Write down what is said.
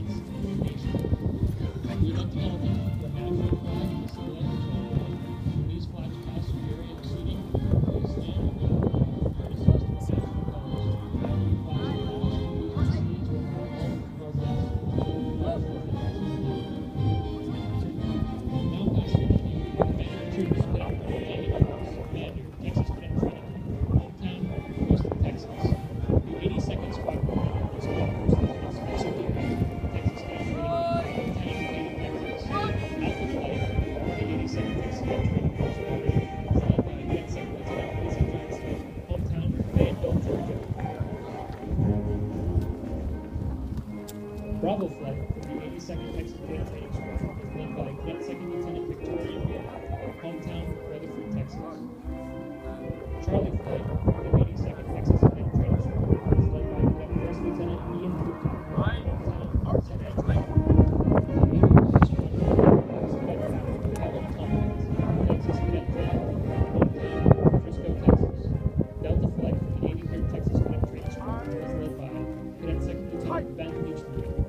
Bravo flight from the 82nd Texas Campaign Squad is led by Cadet Second Lieutenant Victoria Beale, hometown Rutherford, Texas. Charlie flight from the 82nd Texas Cadet Training Squad is led by Cadet First Lieutenant Ian Cooper, hometown Arsenal, Texas. Texas Cadet Training, hometown Frisco, Texas. Delta flight from the 83rd Texas Cadet Training Squad is led by Cadet Second Lieutenant Ben Leachman,